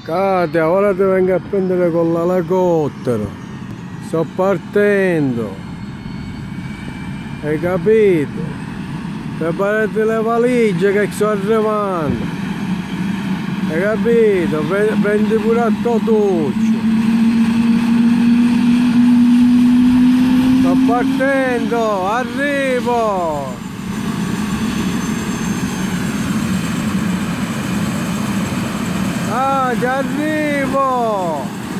Katia, ora ti vengo a prendere con l'elicottero. Sto partendo. Hai capito? Preparati le valigie che sto arrivando. Hai capito? Prendi pure a Totuccio. Sto partendo, arrivo! Ah, ci arrivo!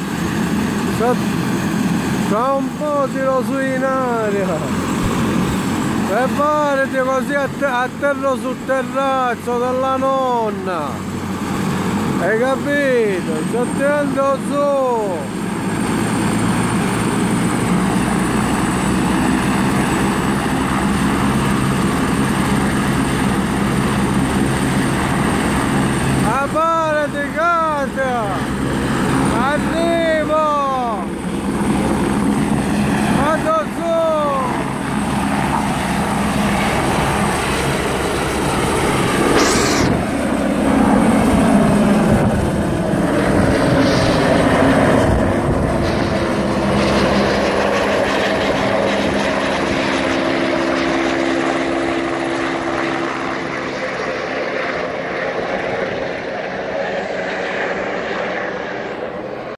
Tra un po' tiro su in aria! Preparati così atterro sul terrazzo della nonna! Hai capito? Sto tirando su! Parati, Katia!